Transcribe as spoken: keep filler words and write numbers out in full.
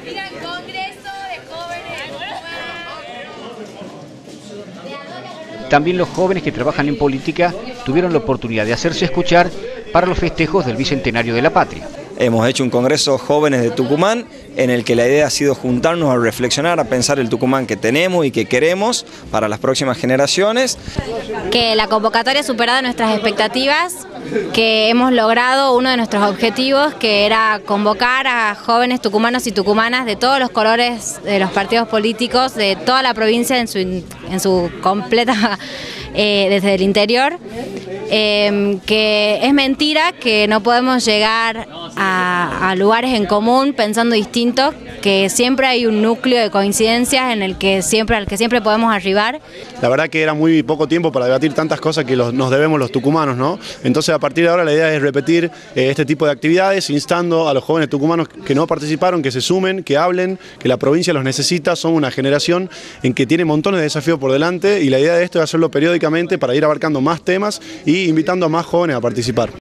Mira, Congreso de Jóvenes de También los jóvenes que trabajan en política tuvieron la oportunidad de hacerse escuchar para los festejos del Bicentenario de la Patria. Hemos hecho un congreso Jóvenes de Tucumán en el que la idea ha sido juntarnos a reflexionar, a pensar el Tucumán que tenemos y que queremos para las próximas generaciones. Que la convocatoria ha superado nuestras expectativas, que hemos logrado uno de nuestros objetivos, que era convocar a jóvenes tucumanos y tucumanas de todos los colores de los partidos políticos, de toda la provincia en su, en su completa, eh, desde el interior. Eh, que es mentira que no podemos llegar a, a lugares en común pensando distinto, que siempre hay un núcleo de coincidencias en el que siempre, al que siempre podemos arribar. La verdad que era muy poco tiempo para debatir tantas cosas que los, nos debemos los tucumanos, ¿no? Entonces a partir de ahora la idea es repetir eh, este tipo de actividades, instando a los jóvenes tucumanos que no participaron, que se sumen, que hablen, que la provincia los necesita. Son una generación en que tiene montones de desafíos por delante y la idea de esto es hacerlo periódicamente para ir abarcando más temas y invitando a más jóvenes a participar.